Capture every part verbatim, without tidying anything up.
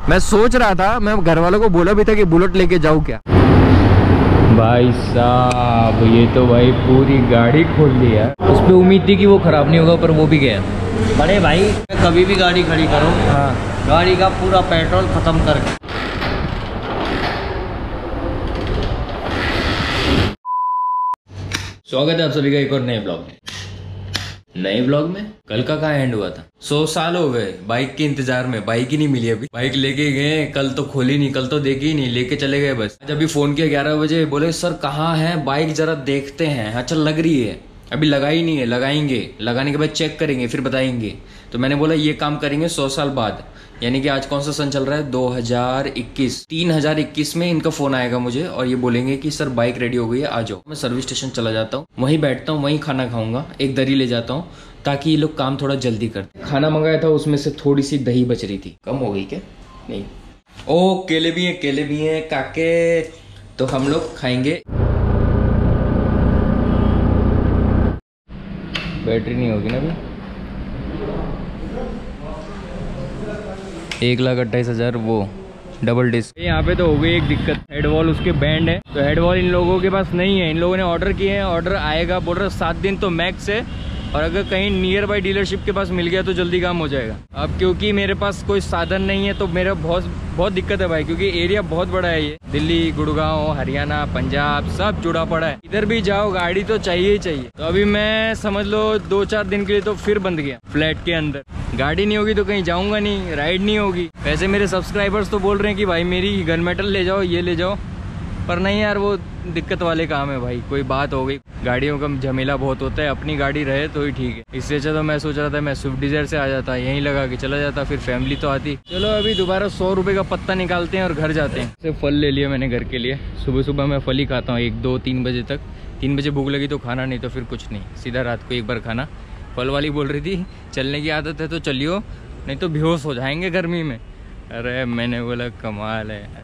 मैं सोच रहा था, मैं घर वालों को बोला भी था कि बुलेट लेके जाऊँ क्या। भाई साहब ये तो भाई पूरी गाड़ी खोल दी यार। उस पर उम्मीद थी कि वो खराब नहीं होगा, पर वो भी गया। बड़े भाई कभी भी गाड़ी खड़ी करो, हाँ, गाड़ी का पूरा पेट्रोल खत्म करके। स्वागत है आप सभी का एक और नए ब्लॉग में। नए ब्लॉग में कल का कहाँ एंड हुआ था। सौ साल हो गए बाइक के इंतजार में, बाइक ही नहीं मिली अभी। बाइक लेके गए, कल तो खोली नहीं, कल तो देखी ही नहीं, लेके चले गए बस। जब भी फोन किया ग्यारह बजे, बोले सर कहाँ है बाइक, जरा देखते हैं। अच्छा लग रही है, अभी लगाई नहीं है, लगाएंगे, लगाने के बाद चेक करेंगे फिर बताएंगे। तो मैंने बोला ये काम करेंगे सौ साल बाद, यानी कि आज कौन सा सन चल रहा है, दो हज़ार इक्कीस। तीन हज़ार इक्कीस में इनका फोन आएगा मुझे और ये बोलेंगे कि सर बाइक रेडी हो गई है, आ जाओ। मैं सर्विस स्टेशन चला जाता हूँ, वहीं बैठता हूँ, वहीं खाना खाऊंगा, एक दरी ले जाता हूँ ताकि ये लोग काम थोड़ा जल्दी कर। खाना मंगाया था, उसमें से थोड़ी सी दही बच रही थी, कम हो गई क्या? नहीं। ओ केले भी हैं, केले भी हैं काके, तो हम लोग खाएंगे। बैटरी नहीं होगी ना अभी। एक लाख अट्ठाईस हजार वो डबल डिस्क। यहाँ पे तो हो गई एक दिक्कत, हेड वॉल उसके बैंड है, तो हेड वॉल इन लोगों के पास नहीं है। इन लोगों ने ऑर्डर किए हैं, ऑर्डर आएगा बोल रहे सात दिन तो मैक्स है, और अगर कहीं नियर बाई डीलरशिप के पास मिल गया तो जल्दी काम हो जाएगा। अब क्योंकि मेरे पास कोई साधन नहीं है तो मेरा बहुत बहुत दिक्कत है भाई, क्योंकि एरिया बहुत बड़ा है ये। दिल्ली, गुड़गांव, हरियाणा, पंजाब सब जुड़ा पड़ा है। इधर भी जाओ गाड़ी तो चाहिए ही चाहिए। तो अभी मैं समझ लो दो चार दिन के लिए तो फिर बंद गया फ्लैट के अंदर। गाड़ी नहीं होगी तो कहीं जाऊंगा नहीं, राइड नहीं होगी। वैसे मेरे सब्सक्राइबर्स तो बोल रहे हैं कि भाई मेरी गन मेटल ले जाओ, ये ले जाओ, पर नहीं यार वो दिक्कत वाले काम है भाई। कोई बात हो गई, गाड़ियों का झमेला बहुत होता है, अपनी गाड़ी रहे तो ही ठीक है। इससे अच्छा तो मैं सोच रहा था मैं स्विफ्ट डिजायर से आ जाता, यहीं लगा के चला जाता, फिर फैमिली तो आती। चलो अभी दोबारा सौ रुपए का पत्ता निकालते हैं और घर जाते हैं। से फल ले लिया मैंने घर के लिए। सुबह सुबह मैं फल ही खाता हूँ, एक दो तीन बजे तक। तीन बजे भूख लगी तो खाना, नहीं तो फिर कुछ नहीं, सीधा रात को एक बार खाना। फल वाली बोल रही थी चलने की आदत है तो चलियो, नहीं तो बेहोश हो जाएंगे गर्मी में। अरे मैंने बोला कमाल है।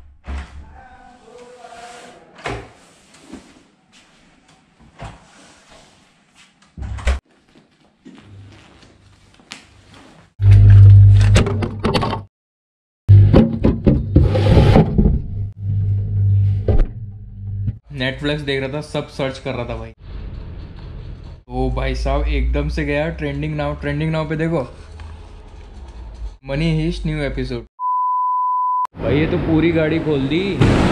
नेटफ्लिक्स देख रहा था, सब सर्च कर रहा था भाई। ओ भाई साहब एकदम से गया ट्रेंडिंग नाउ। ट्रेंडिंग नाउ पे देखो मनी हीस्ट न्यू एपिसोड। भाई ये तो पूरी गाड़ी खोल दी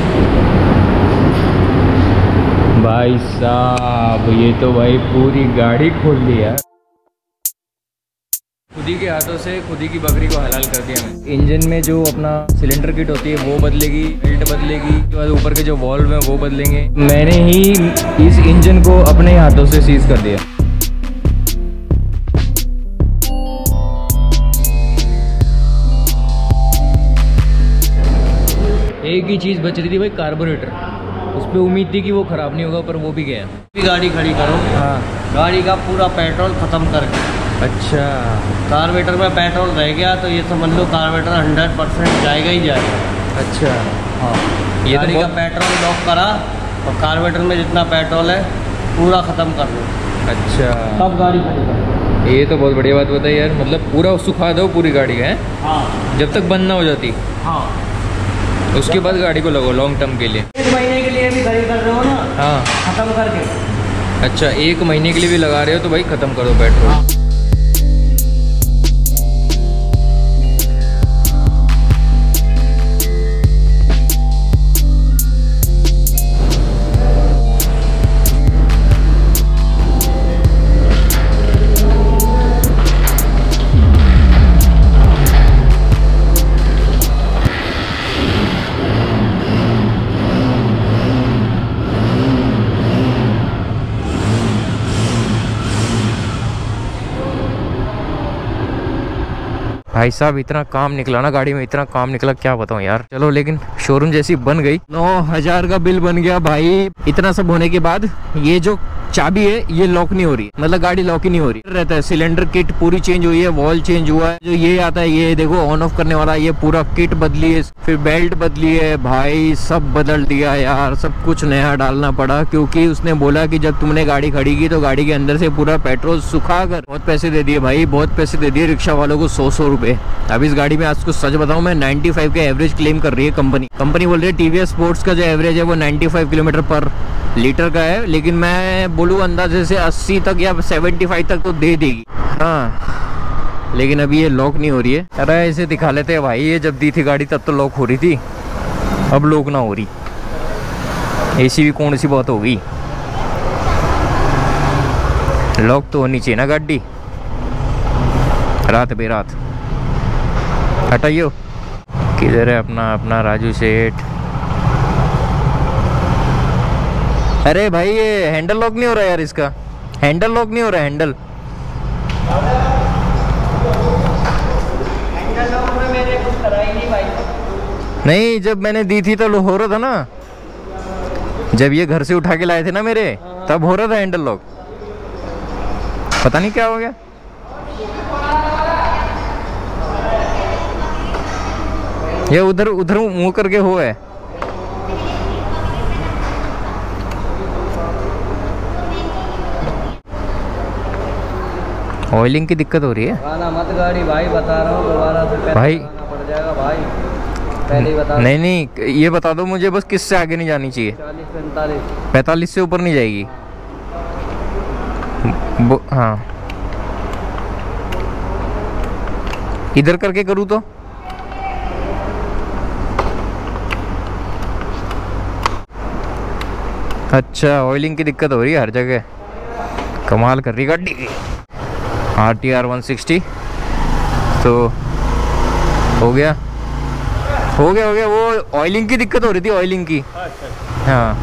भाई साहब, ये तो भाई पूरी गाड़ी खोल दी यार। खुद ही के हाथों से खुद ही की बकरी को हलाल कर दिया मैंने। इंजन में जो अपना सिलेंडर किट होती है वो बदलेगी, बेल्ट बदलेगी, उसके बाद ऊपर के जो वॉल्व हैं वो बदलेंगे। मैंने ही इस इंजन को अपने हाथों से सीज कर दिया। एक ही चीज बच रही थी भाई, कार्बोरेटर। उस पर उम्मीद थी कि वो खराब नहीं होगा, पर वो भी गया। गाड़ी खड़ी करो, हाँ, गाड़ी का पूरा पेट्रोल खत्म करके। अच्छा, कार्बोरेटर में पेट्रोल रह गया तो ये समझ लो कार्बोरेटर हंड्रेड परसेंट जाएगा ही जाएगा। अच्छा हाँ, ये गाड़ी तो का पेट्रोल लॉक करा और कार्बोरेटर में जितना पेट्रोल है पूरा ख़त्म कर दो। अच्छा, तब गाड़ी खड़ी करो। ये तो बहुत बढ़िया बात बताई यार, मतलब पूरा सुखा दो पूरी गाड़ी है। हाँ, जब तक बंद ना हो जाती। हाँ, उसके बाद गाड़ी को लगाओ लॉन्ग टर्म के लिए। एक महीने के लिए भी खड़ी कर रहे हो ना, हाँ, खत्म करके। अच्छा एक महीने के लिए भी लगा रहे हो तो भाई ख़त्म कर दो पेट्रोल। हाँ। भाई साहब इतना काम निकला ना गाड़ी में, इतना काम निकला क्या बताऊं यार। चलो लेकिन शोरूम जैसी बन गई। नौ हजार का बिल बन गया भाई। इतना सब होने के बाद ये जो चाबी है ये लॉक नहीं हो रही, मतलब गाड़ी लॉक ही नहीं हो रही रहता है। सिलेंडर किट पूरी चेंज हुई है, वॉल चेंज हुआ है, जो ये आता है ये देखो ऑन ऑफ करने वाला, ये पूरा किट बदली है, फिर बेल्ट बदली है भाई, सब बदल दिया यार, सब कुछ नया डालना पड़ा, क्योंकि उसने बोला कि जब तुमने गाड़ी खड़ी की तो गाड़ी के अंदर से पूरा पेट्रोल सुखा कर। बहुत पैसे दे दिए भाई, बहुत पैसे दे दिए रिक्शा वालों को, सौ सौ रुपए। अब इस गाड़ी में आज कुछ सच बताऊं मैं, पचानवे का एवरेज क्लेम कर रही है कंपनी। कंपनी बोल रही है टीवीएस स्पोर्ट्स का जो एवरेज है वो पचानवे किलोमीटर पर लीटर का है, लेकिन मैं बोलूँ अंदाजे से अस्सी तक या पचहत्तर तक तो दे देगी। हाँ, लेकिन अभी ये लॉक नहीं हो रही है। अरे ऐसे दिखा लेते हैं भाई, ये जब दी थी गाड़ी तब तो लॉक हो रही थी, अब लॉक ना हो रही। ऐसी भी कौन सी बात हो गई, लॉक तो होनी चाहिए ना गाड़ी। रात बेरात हटाइयो। किधर है अपना अपना राजू सेठ? अरे भाई ये हैंडल लॉक नहीं हो रहा यार, इसका हैंडल लॉक नहीं हो रहा, हैंडल हैंडल लॉक में मैंने कुछ करा ही नहीं भाई। नहीं, जब मैंने दी थी तो हो रहा था ना, जब ये घर से उठा के लाए थे ना मेरे, तब हो रहा था हैंडल लॉक। पता नहीं क्या हो गया। ये उधर उधर मुंह करके हो है। ऑयलिंग की दिक्कत हो रही है। आना मत गाड़ी भाई, बता रहा हूँ दोबारा से पैसा भाई पड़ जाएगा भाई, पहले ही बता। नहीं नहीं, ये बता दो मुझे बस, किससे आगे नहीं जानी चाहिए? चालीस पैंतालीस पैंतालीस से ऊपर नहीं जाएगी। हाँ, इधर करके करूँ तो अच्छा, ऑयलिंग की दिक्कत हो रही है हर जगह। कमाल कर रही गाड़ी की। R T R one sixty तो हो गया हो गया हो गया। वो ऑयलिंग की दिक्कत हो रही थी, ऑयलिंग की। हाँ,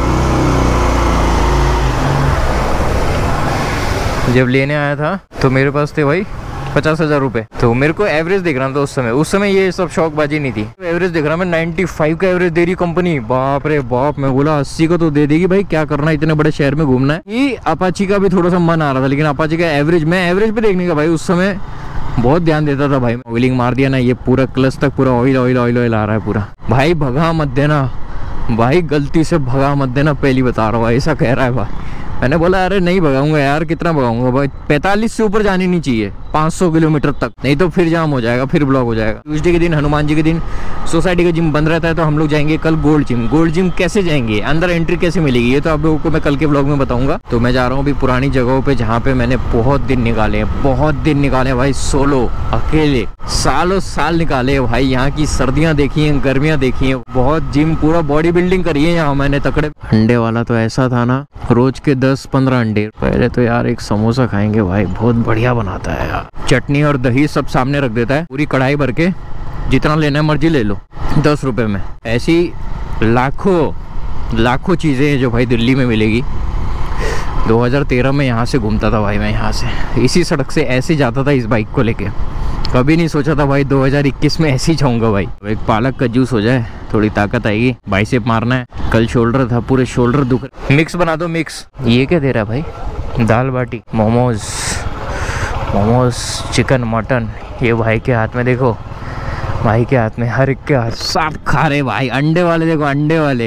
जब लेने आया था तो मेरे पास थे भाई पचास हजार रुपये, तो मेरे को एवरेज देख रहा था उस समय उस समय ये सब शौकबाजी नहीं थी। एवरेज देख रहा मैं, पचानवे का एवरेज दे रही कंपनी। बाप रे बाप, मैं बोला अस्सी को तो दे देगी भाई, क्या करना है इतने बड़े शहर में घूमना है। ये अपाची का भी थोड़ा सा मन आ रहा था, लेकिन अपाची का एवरेज, मैं एवरेज पे देखने का भाई उस समय बहुत ध्यान देता था भाई। ऑयलिंग मार दिया ना, ये पूरा क्लच तक पूरा ऑयल ऑयल ऑयल ऑयल आ रहा है पूरा। भाई भगा मत देना भाई, गलती से भगा मत देना, पहली बता रहा हूँ। ऐसा कह रहा है भाई। मैंने बोला अरे नहीं भगाऊंगा यार, कितना भगाऊंगा भाई, पैंतालीस से ऊपर जानी नहीं चाहिए, पाँच सौ किलोमीटर तक, नहीं तो फिर जाम हो जाएगा, फिर ब्लॉक हो जाएगा। ट्यूसडे के दिन, हनुमान जी के दिन सोसाइटी का जिम बंद रहता है, तो हम लोग जाएंगे कल गोल्ड जिम। गोल्ड जिम कैसे जाएंगे, अंदर एंट्री कैसे मिलेगी, ये तो आप लोगों को मैं कल के ब्लॉग में बताऊंगा। तो मैं जा रहा हूँ अभी पुरानी जगहों पे, जहाँ पे मैंने बहुत दिन निकाले हैं, बहुत दिन निकाले भाई, सोलो अकेले सालों साल निकाले भाई। यहाँ की सर्दियाँ देखी हैं, गर्मियाँ देखी हैं, बहुत जिम, पूरा बॉडी बिल्डिंग करी है यहाँ मैंने तकड़े। अंडे वाला तो ऐसा था ना, रोज के दस पंद्रह अंडे। पहले तो यार एक समोसा खाएंगे भाई, बहुत बढ़िया बनाता है यार, चटनी और दही सब सामने रख देता है, पूरी कढ़ाई भर के, जितना लेना है मर्जी ले लो, दस रुपए में। ऐसी लाखों लाखों चीज़ें हैं जो भाई दिल्ली में मिलेगी। दो हज़ार तेरह में यहाँ से घूमता था भाई मैं, यहाँ से इसी सड़क से ऐसे जाता था इस बाइक को लेके। कभी नहीं सोचा था भाई दो हज़ार इक्कीस में ऐसे ही जाऊँगा भाई। एक पालक का जूस हो जाए, थोड़ी ताकत आएगी, बाइसेप मारना है। कल शोल्डर था, पूरे शोल्डर दुख रहे। मिक्स बना दो मिक्स। ये क्या दे रहा है भाई? दाल बाटी, मोमोज मोमोज चिकन मटन। ये भाई के हाथ में देखो, भाई के हाथ में, हर एक के हाथ, सब खा रहे भाई। अंडे वाले देखो, अंडे वाले,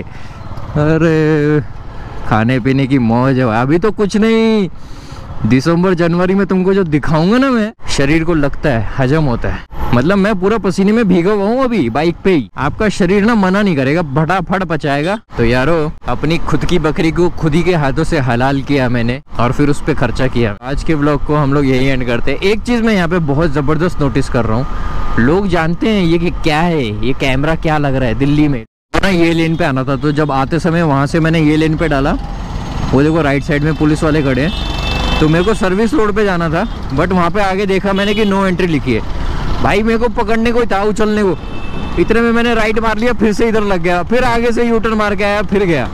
अरे खाने पीने की मौज है। अभी तो कुछ नहीं, दिसंबर जनवरी में तुमको जो दिखाऊंगा ना मैं, शरीर को लगता है हजम होता है। मतलब मैं पूरा पसीने में भीगा हुआ हूँ अभी बाइक पे ही। आपका शरीर ना मना नहीं करेगा, फटाफट पचाएगा। तो यारो, अपनी खुद की बकरी को खुद ही के हाथों से हलाल किया मैंने, और फिर उस पर खर्चा किया। आज के ब्लॉग को हम लोग यही एंड करते हैं। एक चीज मैं यहाँ पे बहुत जबरदस्त नोटिस कर रहा हूँ, लोग जानते हैं ये कि क्या है, ये कैमरा क्या लग रहा है। दिल्ली में ना ये लेन पे आना था, तो जब आते समय वहां से मैंने ये लेन पे डाला, वो देखो राइट साइड में पुलिस वाले खड़े हैं, तो मेरे को सर्विस रोड पे जाना था, बट वहाँ पे आगे देखा मैंने कि नो एंट्री लिखी है। भाई मेरे को पकड़ने को था, उछलने को, इतने में मैंने राइट मार लिया, फिर से इधर लग गया, फिर आगे से यू टर्न मार के आया, फिर गया।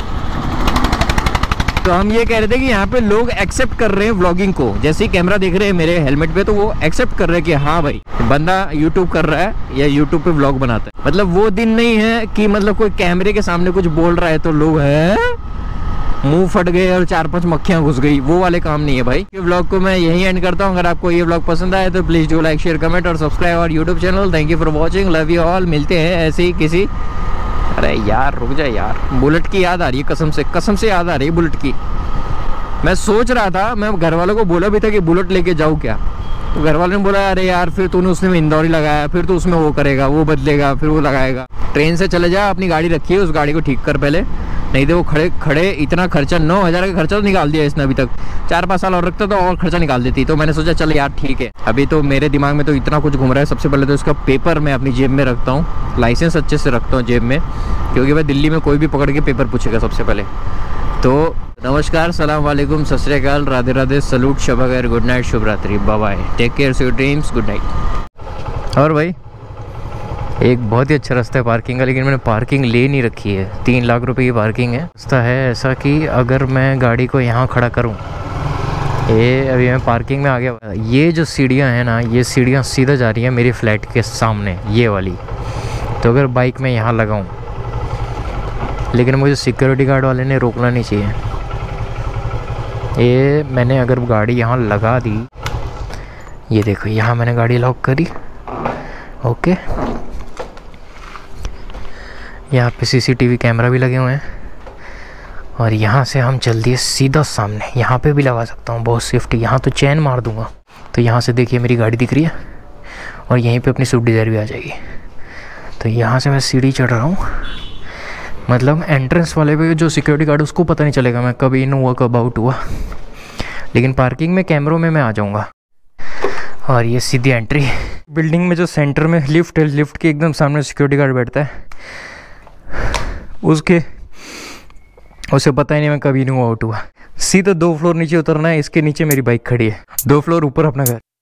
तो हम ये कह रहे थे कि यहाँ पे लोग एक्सेप्ट कर रहे हैं व्लॉगिंग को। जैसे ही कैमरा देख रहे हैं मेरे हेलमेट पे, तो वो एक्सेप्ट कर रहे हैं कि हाँ भाई बंदा यूट्यूब कर रहा है या यूट्यूब पे व्लॉग बनाता है। मतलब वो दिन नहीं है कि मतलब कोई कैमरे के सामने कुछ बोल रहा है तो लोग है मुंह फट गए और चार पांच मक्खियां घुस गई, वो वाले काम नहीं है भाई। ये व्लॉग को मैं यही एंड करता हूँ। अगर आपको ये व्लॉग पसंद आए तो please do like share comment और सब्सक्राइब और YouTube channel. Thank you for watching, love you all. मिलते हैं ऐसे ही किसी, अरे यार रुक जा यार, बुलेट की याद आ रही है, कसम से कसम से याद आ रही है बुलेट की। मैं सोच रहा था, मैं घर वालों को बोला भी था कि बुलेट लेके जाऊँ क्या, तो घर वालों ने बोला अरे यार फिर तूने उसमें इंदौरी लगाया, फिर तो उसमें वो करेगा, वो बदलेगा, फिर वो लगाएगा। ट्रेन से चले जा, अपनी गाड़ी रखी है, उस गाड़ी को ठीक कर पहले, नहीं तो वो खड़े खड़े इतना खर्चा, नौ हज़ार का खर्चा तो निकाल दिया इसने अभी तक। चार पाँच साल और रखता तो और खर्चा निकाल देती। तो मैंने सोचा चल यार ठीक है। अभी तो मेरे दिमाग में तो इतना कुछ घूम रहा है। सबसे पहले तो इसका पेपर मैं अपनी जेब में रखता हूँ, लाइसेंस अच्छे से रखता हूँ जेब में, क्योंकि भाई दिल्ली में कोई भी पकड़ के पेपर पूछेगा सबसे पहले। तो नमस्कार, सलाम वालेकुम, सत श्री अकाल, राधे राधे, सलूट, शब खैर, गुड नाइट, शुभ रात्रि, bye bye, take care, see you dreams, good night. और भाई एक बहुत ही अच्छा रास्ता है पार्किंग का, लेकिन मैंने पार्किंग ले नहीं रखी है। तीन लाख रुपए की पार्किंग है। रास्ता है ऐसा कि अगर मैं गाड़ी को यहाँ खड़ा करूँ, ये अभी मैं पार्किंग में आ गया। ये जो सीढ़ियाँ हैं ना, ये सीढ़ियाँ सीधा जा रही हैं मेरे फ्लैट के सामने, ये वाली। तो अगर बाइक में यहाँ लगाऊँ, लेकिन मुझे सिक्योरिटी गार्ड वाले ने रोकना नहीं चाहिए। ये मैंने अगर गाड़ी यहाँ लगा दी, ये देखो यहाँ मैंने गाड़ी लॉक करी, ओके। यहाँ पे सीसीटीवी कैमरा भी लगे हुए हैं, और यहाँ से हम चल दिए सीधा सामने। यहाँ पे भी लगा सकता हूँ, बहुत सेफ्टी। यहाँ तो चैन मार दूँगा। तो यहाँ से देखिए मेरी गाड़ी दिख रही है, और यहीं पे अपनी स्विफ्ट डिज़ायर भी आ जाएगी। तो यहाँ से मैं सीढ़ी चढ़ रहा हूँ, मतलब एंट्रेंस वाले पे जो सिक्योरिटी गार्ड, उसको पता नहीं चलेगा मैं कब इन हुआ कब आउट हुआ, लेकिन पार्किंग में कैमरों में मैं आ जाऊँगा। और ये सीधी एंट्री। बिल्डिंग में जो सेंटर में लिफ्ट है, लिफ्ट के एकदम सामने सिक्योरिटी गार्ड बैठता है, उसके उसे पता ही नहीं मैं कभी नहीं आउट हुआ। सीधा दो फ्लोर नीचे उतरना है, इसके नीचे मेरी बाइक खड़ी है, दो फ्लोर ऊपर अपना घर।